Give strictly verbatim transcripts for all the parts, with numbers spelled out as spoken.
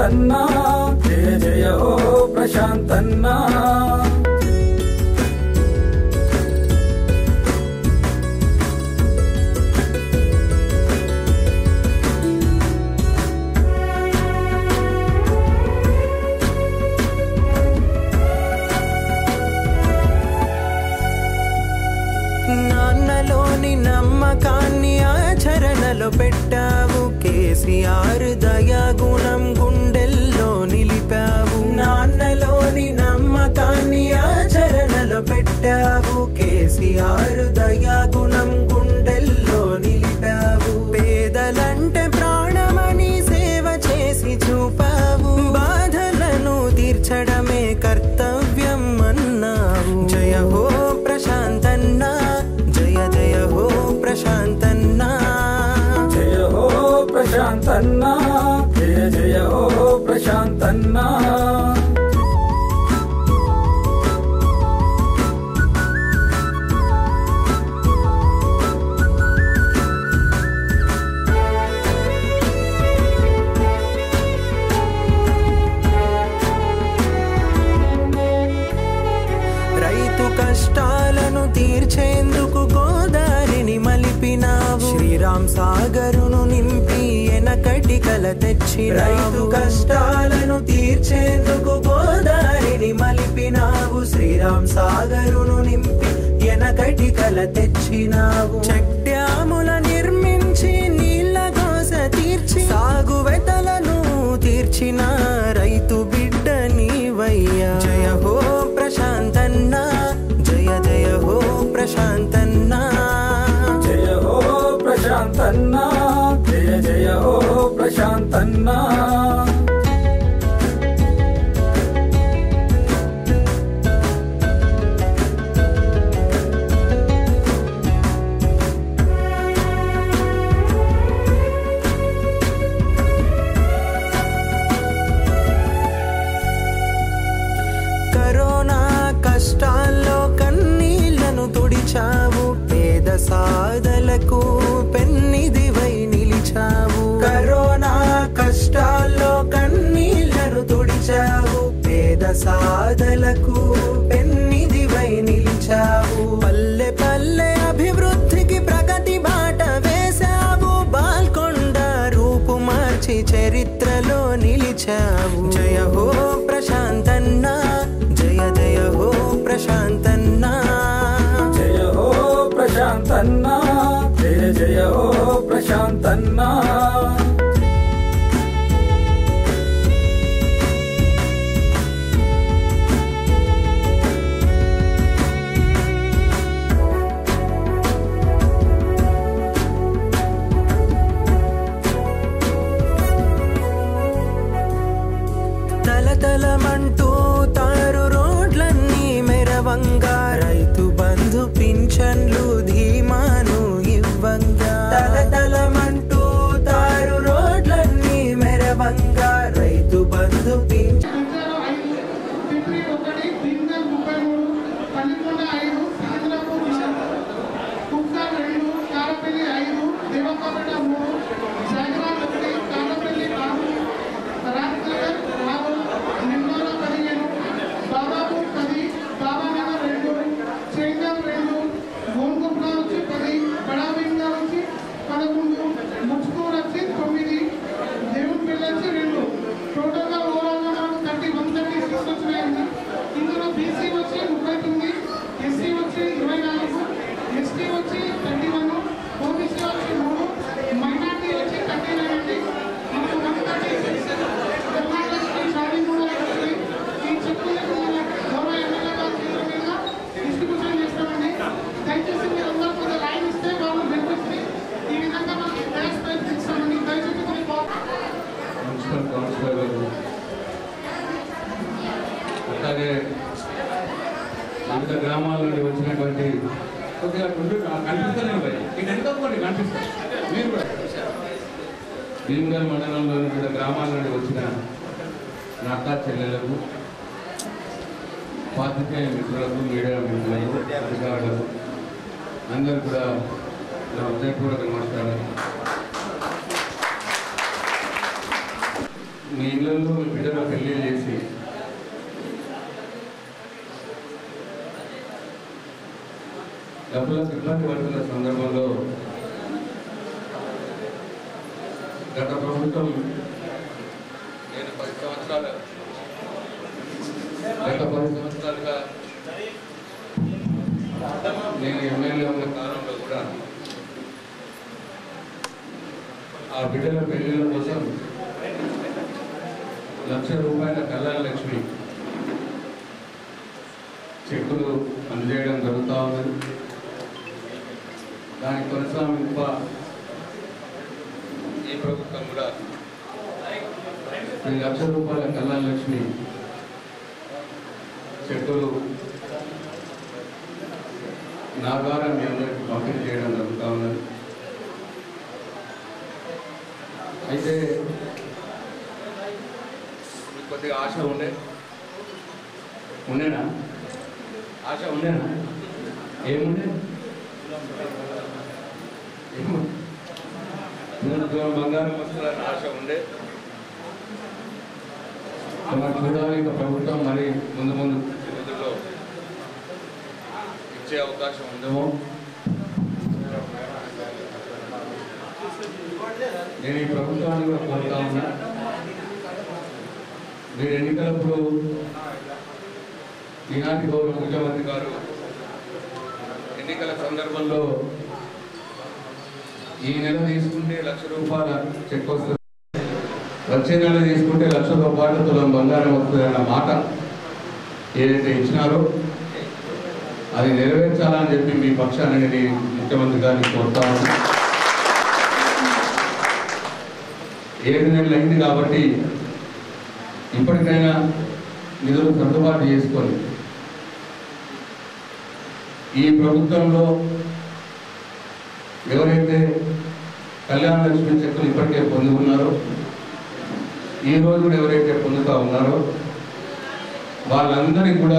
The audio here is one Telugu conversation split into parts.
ప్రశాంతన్నా జయ జయ హో ప్రశాంతన్నా నాన్నలోని నమ్మకాన్ని ఆచరణలో పెట్టావు కేసీఆర్ దయాగుణం గుండెల్లో నిలిపావు నాన్నలోని నమ్మకాన్ని ఆచరణలో పెట్టావు కేసీఆర్ దయాగుణం గుండెల్లో నిలిపావు పేదలంటే ప్రాణమని సేవ చేసి చూపావు బాధలను తీర్చడమే కర్తవ్యం అన్నావు జయ హో ప్రశాంతన్నా జయ జయ హో ప్రశాంతన్నా జయ హో ప్రశాంతన్నా జయ జయ హో ప్రశాంతన్నా కష్టాలను తీర్చేందుకు గోదారిని మలిపినావు శ్రీరామ్ సాగరును నింపి ఎనకటి కల తెచ్చి రైతు కష్టాలను తీర్చేందుకు గోదారిని మలిపినావు శ్రీరామ్ సాగరును నింపి ఎనకటి కల తెచ్చినావు చెక్ డ్యాముల నిర్మించి నీళ్ళ కోస తీర్చి సాగు వెతలను తీర్చిన రైతు బిడ్డ నీవయ్యా జయ హో ప్రశాంతన్నా జయ జయ హో ప్రశాంతన్నా జయ హో ప్రశాంతన్నా జయ జయ హో ప్రశాంతన్నా కరోనా కష్టాల్లో కన్నీళ్లను తుడిచావు పేద సాధలకు పెన్నిదివై నిలిచావు కరోనా కష్టాల్లో కన్నీళ్లను తుడిచావు పేద సాధలకు పెన్నిదివై నిలిచావు పల్లె పల్లె అభివృద్ధికి ప్రగతి బాట వేశావు బాల్కొండ రూపు మార్చి చరిత్రలో నిలిచావు జయ హో ప్రశాంతన్నా జయ జయ హో ప్రశాంతన్నా జయ హో ప్రశాంతన్నా జయ జయ హో ప్రశాంతన్నా తలతలమంటూ తారు రోడ్లన్నీ మెరవంగా రైతు బంధు పింఛన్లు ధీమాను ఇవ్వంగా తలతలమంటూ తారు రోడ్లన్నీ మెరవంగా రైతు బంధు పింఛన్ అలాగే వివిధ గ్రామాల నుండి వచ్చినటువంటి కొద్దిగా కనిపిస్తూనే పోయి ఇటు ఎంతో కొన్ని కనిపిస్తాయి మీరు కూడా భీమగల్ మండలంలోని వివిధ గ్రామాల నుండి వచ్చిన నా అక్క చెల్లెలకు పాత్రికేయ మిత్రులకు మీడియా మిత్రులకు అధికారులకు అందరూ కూడా నా హృదయపూర్వక నమస్కారం. మీ ఇళ్ళల్లో మీ బిడ్డల పెళ్లి చేసి డబ్బులకు ఇబ్బంది పడుతున్న సందర్భంలో గత ప్రభుత్వం నేను పది సంవత్సరాలు గత పది సంవత్సరాలుగా నేను ఎమ్మెల్యే ఉన్న కాలంలో కూడా ఆ బిడ్డల పెళ్లిళ్ళ కోసం లక్ష రూపాయల కళ్యాణ లక్ష్మి చెక్కులు అందజేయడం జరుగుతూ ఉన్నది. దాని కొనసాగింప ఈ ప్రభుత్వం కూడా ఈ లక్ష రూపాయల కళ్యాణ లక్ష్మి చెక్కులు నా ద్వారా మీ అందరికీ పంపిణీ చేయడం జరుగుతూ ఉన్నది. అయితే కొద్దిగా ఆశ ఉండే ఉండేనా ఆశ ఉండేనా ఏముండే బంగారం వస్తుందని ఆశ ఉండే. మరి చూడాలి ఇంకా ప్రభుత్వం మరి ముందు ముందు రోజుల్లో ఇచ్చే అవకాశం ఉందేమో. నేను ఈ ప్రభుత్వాన్ని కూడా కోరుతా ఉన్నా, మీరు ఎన్నికలప్పుడు ఈనాటి గౌరవ ముఖ్యమంత్రి గారు ఎన్నికల సందర్భంలో ఈ నెల తీసుకుంటే లక్ష రూపాయల చెక్ వస్తుంది, వచ్చే నెల తీసుకుంటే లక్షతో పాటు తులం బంగారం వస్తుంది అన్న మాట ఏదైతే ఇచ్చినారో అది నెరవేర్చాలని చెప్పి మీ పక్షాన్ని నేను ముఖ్యమంత్రి గారిని కోరుతా ఉన్నా. ఏడు నెలలు అయింది కాబట్టి ఇప్పటికైనా నిధులు సర్దుబాటు చేసుకొని ఈ ప్రభుత్వంలో ఎవరైతే కళ్యాణ లక్ష్మి చెక్కులు ఇప్పటికే పొంది ఉన్నారో, ఈ రోజు కూడా ఎవరైతే పొందుతూ ఉన్నారో వాళ్ళందరికీ కూడా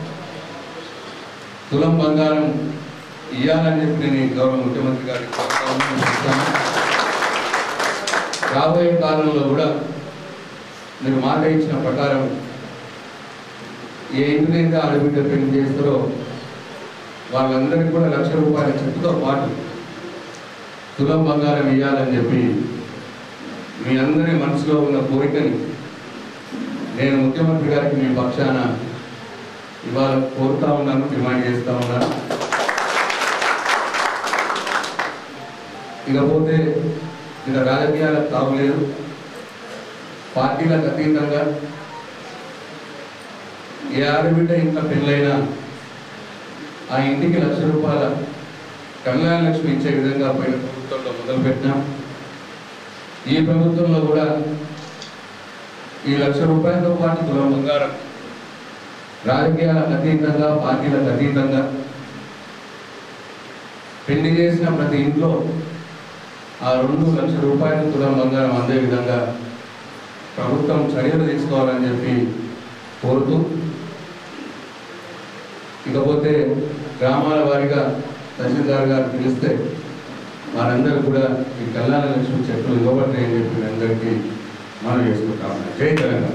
తులం బంగారం ఇవ్వాలని చెప్పి నేను గౌరవ ముఖ్యమంత్రి గారికి చెప్తాను. రాబోయే కాలంలో కూడా మీరు మాట ఇచ్చిన ప్రకారం ఏ ఇంటినైతే ఆడబిడ్డ పెళ్లి చేస్తారో వాళ్ళందరికీ కూడా లక్ష రూపాయల చెక్కుతో పాటు తులం బంగారం ఇవ్వాలని చెప్పి మీ అందరి మనసులో ఉన్న కోరికని నేను ముఖ్యమంత్రి గారికి మీ పక్షాన ఇవాళ కోరుతా ఉన్నాను, డిమాండ్ చేస్తూ ఉన్నాను. ఇకపోతే ఇక రాజకీయాలకు తావులేదు, పార్టీలకు అతీతంగా ఏ ఆడబిడ్డ ఇంట్లో పెళ్ళైనా ఆ ఇంటికి లక్ష రూపాయల కళ్యాణ లక్ష్మి ఇచ్చే విధంగా పోయిన ప్రభుత్వంలో మొదలుపెట్టినాం. ఈ ప్రభుత్వంలో కూడా ఈ లక్ష రూపాయలతో పాటు తులం బంగారం రాజకీయాలకు అతీతంగా పార్టీలకు అతీతంగా పెళ్లి చేసిన ప్రతి ఇంట్లో ఆ రెండు లక్షల రూపాయలు తులం బంగారం అందే విధంగా ప్రభుత్వం చర్యలు తీసుకోవాలని చెప్పి కోరుతూ, ఇకపోతే గ్రామాల వారీగా తహసీల్దార్ గారు పిలిస్తే వారందరూ కూడా ఈ కళ్యాణ లక్ష్మి చెక్కులు ఇవ్వబడతాయని చెప్పి అందరికీ మనం చేసుకుంటాం. జై తెలంగాణ.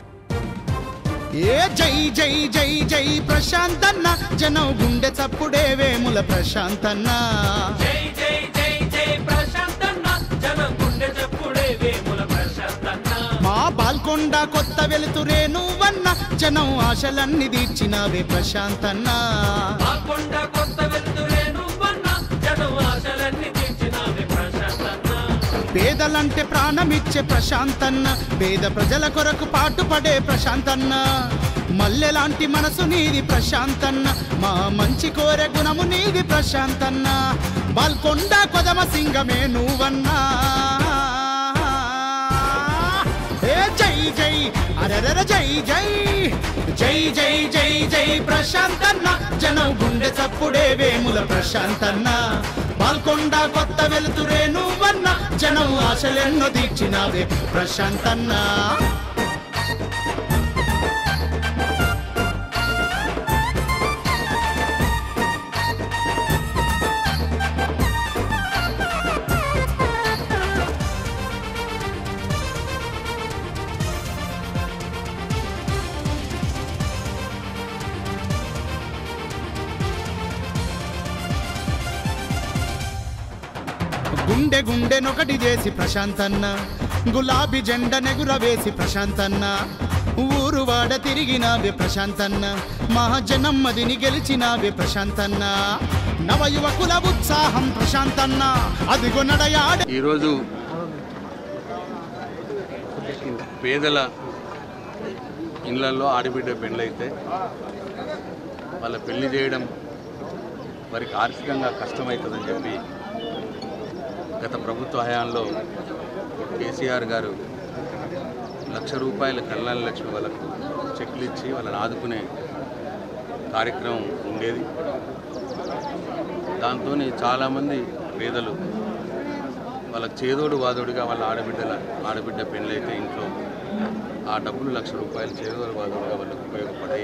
ఏ జై జై జై జై ప్రశాంతన్న, జనం గుండె చప్పుడే వేముల ప్రశాంతన్న. జై జై జై జై ప్రశాంతన్న, జనం గుండె చప్పుడే వేముల ప్రశాంతన్న. మా బాల్కొండ కొత్త వెలుతురే నువ్వన్న, జనం ఆశలన్నీ తీర్చినవే ప్రశాంతన్న. బాల్కొండ కొత్త వెలుతురే నువ్వన్న, జనం ఆశలన్నీ తీర్చినవే ప్రశాంతన్న. పేదలంటే ప్రాణమిచ్చే ప్రశాంతన్న, పేద ప్రజల కొరకు పాటుపడే ప్రశాంతన్న. మల్లెలాంటి మనసు నీది ప్రశాంతన్న, మా మంచి కోరే గుణము నీది ప్రశాంతన్న. బాల్కొండ కొదమ సింగమే నువ్వన్నా. ఏ జై జై అరరర జై జై జై జై జై జై ప్రశాంతన్న, జనం గుండె చప్పుడే వేముల ప్రశాంతన్న. బాల్కొండ కొత్త వెలుతురే నువ్వన్న, జనం ఆశలెన్నో తీర్చినవే ప్రశాంతన్న. గుండె గుండెనొకటి చేసి ప్రశాంతన్న గులాబీ జెండ నెగురవేసి ప్రశాంతన్న ఊరు వాడ తిరిగినావే ప్రశాంతన్న మహాజనమ్మదిని గెలిచినావే ప్రశాంతన్న నవయువకుల ఉత్సాహం ప్రశాంతన్న అదిగో నడయాడ. ఈరోజు పేదల ఇళ్లలో ఆడబిడ్డ పెళ్ళైతే వాళ్ళ పెళ్లి చేయడం వారికి ఆర్థికంగా కష్టమవుతుందని చెప్పి గత ప్రభుత్వ హయాంలో కేసీఆర్ గారు లక్ష రూపాయల కళ్యాణ లక్ష్మి వాళ్ళకు చెక్లు ఇచ్చి వాళ్ళని ఆదుకునే కార్యక్రమం ఉండేది. దాంతో చాలామంది పేదలు వాళ్ళకి చేదోడు వాదోడుగా వాళ్ళ ఆడబిడ్డల ఆడబిడ్డ పెళ్ళైతే ఇంట్లో ఆ డబ్బులు లక్ష రూపాయలు చేదోడు వాదోడుగా వాళ్ళకు ఉపయోగపడాయి.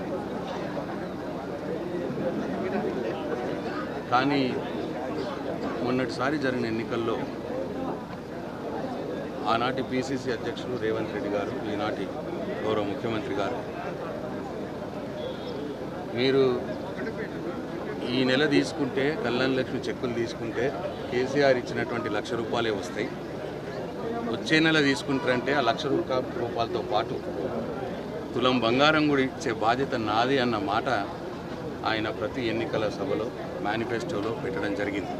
కానీ మొన్నటిసారి జరిగిన ఎన్నికల్లో ఆనాటి పిసిసి అధ్యక్షులు రేవంత్ రెడ్డి గారు, ఈనాటి గౌరవ ముఖ్యమంత్రి గారు, మీరు ఈ నెల తీసుకుంటే కళ్యాణ లక్ష్మి చెక్కులు తీసుకుంటే కేసీఆర్ ఇచ్చినటువంటి లక్ష రూపాయలే వస్తాయి, వచ్చే నెల తీసుకుంటారంటే ఆ లక్ష రూపాయలతో పాటు తులం బంగారం కూడా ఇచ్చే బాధ్యత నాది అన్న మాట ఆయన ప్రతి ఎన్నికల సభలో మేనిఫెస్టోలో పెట్టడం జరిగింది.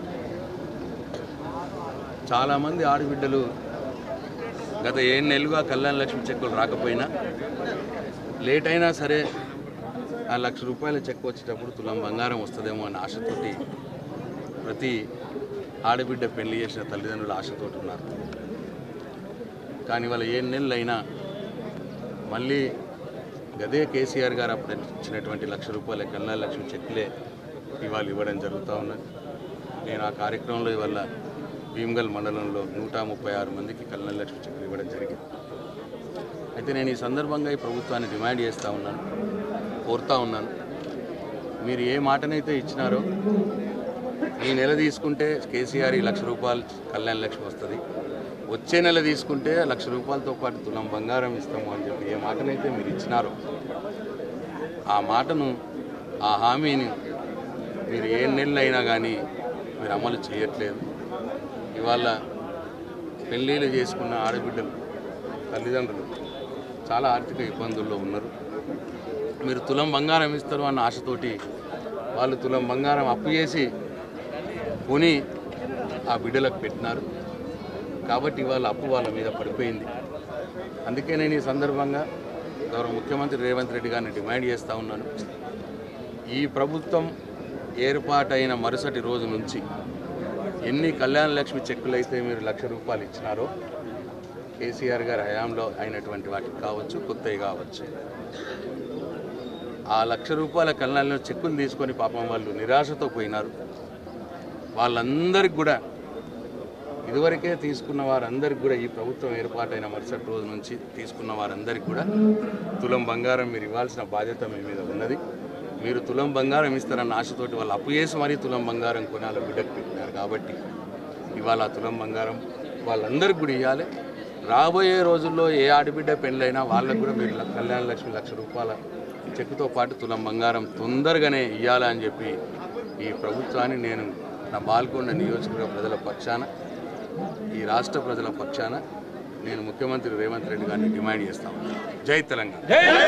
చాలామంది ఆడబిడ్డలు గత ఏడు నెలలుగా కళ్యాణ లక్ష్మి చెక్కులు రాకపోయినా లేట్ అయినా సరే ఆ లక్ష రూపాయల చెక్ వచ్చేటప్పుడు తులం బంగారం వస్తుందేమో అన్న ఆశతోటి ప్రతి ఆడబిడ్డ పెళ్లి చేసిన తల్లిదండ్రులు ఆశతోటి ఉన్నారు. కానీ వాళ్ళ ఏడు నెలలు అయినా మళ్ళీ గదే కేసీఆర్ గారు అప్పుడు ఇచ్చినటువంటి లక్ష రూపాయల కళ్యాణ లక్ష్మి చెక్కులే ఇవాళ ఇవ్వడం జరుగుతూ ఉన్నది. నేను ఆ కార్యక్రమంలో ఇవాళ భీమ్గల్ మండలంలో నూట ముప్పై ఆరు మందికి కళ్యాణ లక్ష్మి చెక్కులు ఇవ్వడం జరిగింది. అయితే నేను ఈ సందర్భంగా ఈ ప్రభుత్వాన్ని డిమాండ్ చేస్తూ ఉన్నాను, కోరుతా ఉన్నాను, మీరు ఏ మాటనైతే ఇచ్చినారో ఈ నెల తీసుకుంటే కేసీఆర్ ఈ లక్ష రూపాయలు కళ్యాణ లక్ష్మి వస్తుంది, వచ్చే నెల తీసుకుంటే లక్ష రూపాయలతో పాటు తులం బంగారం ఇస్తాము అని చెప్పి ఏ మాటనైతే మీరు ఇచ్చినారో ఆ మాటను, ఆ హామీని మీరు ఏ నెలలు అయినా కానీ మీరు అమలు చేయట్లేదు. ఇవాళ పెళ్ళిళ్ళు చేసుకున్న ఆడబిడ్డలు తల్లిదండ్రులు చాలా ఆర్థిక ఇబ్బందుల్లో ఉన్నారు. మీరు తులం బంగారం ఇస్తారు అన్న ఆశతోటి వాళ్ళు తులం బంగారం అప్పు చేసి కొని ఆ బిడ్డలకు పెట్టినారు. కాబట్టి ఇవాళ అప్పు వాళ్ళ మీద పడిపోయింది. అందుకే నేను ఈ సందర్భంగా గౌరవ ముఖ్యమంత్రి రేవంత్ రెడ్డి గారిని డిమాండ్ చేస్తూ ఉన్నాను, ఈ ప్రభుత్వం ఏర్పాటైన మరుసటి రోజు నుంచి ఎన్ని కళ్యాణ లక్ష్మి చెక్కులు అయితే మీరు లక్ష రూపాయలు ఇచ్చినారో కేసీఆర్ గారి హయాంలో అయినటువంటి వాటికి కావచ్చు, కొత్తవి కావచ్చు, ఆ లక్ష రూపాయల కళ్యాణ చెక్కులు తీసుకొని పాపం వాళ్ళు నిరాశతో పోయినారు. వాళ్ళందరికీ కూడా ఇదివరకే తీసుకున్న వారందరికీ కూడా ఈ ప్రభుత్వం ఏర్పాటైన మరుసటి రోజు నుంచి తీసుకున్న వారందరికీ కూడా తులం బంగారం మీరు ఇవ్వాల్సిన బాధ్యత మీ మీద ఉన్నది. మీరు తులం బంగారం ఇస్తారన్న ఆశతోటి వాళ్ళు అప్పు చేసి మరీ తులం బంగారం కొనాల బిడ్డకు పెట్టినారు. కాబట్టి ఇవాళ ఆ తులం బంగారం వాళ్ళందరికీ కూడా ఇవ్వాలి. రాబోయే రోజుల్లో ఏ ఆడబిడ్డ పెళ్ళైనా వాళ్ళకు కూడా మీరు కళ్యాణ లక్ష్మి లక్ష రూపాయల చెక్కుతో పాటు తులం బంగారం తొందరగానే ఇవ్వాలని చెప్పి ఈ ప్రభుత్వాన్ని నేను నా బాల్కొండ నియోజకవర్గ ప్రజల పక్షాన, ఈ రాష్ట్ర ప్రజల పక్షాన నేను ముఖ్యమంత్రి రేవంత్ రెడ్డి గారిని డిమాండ్ చేస్తాను. జై తెలంగాణ.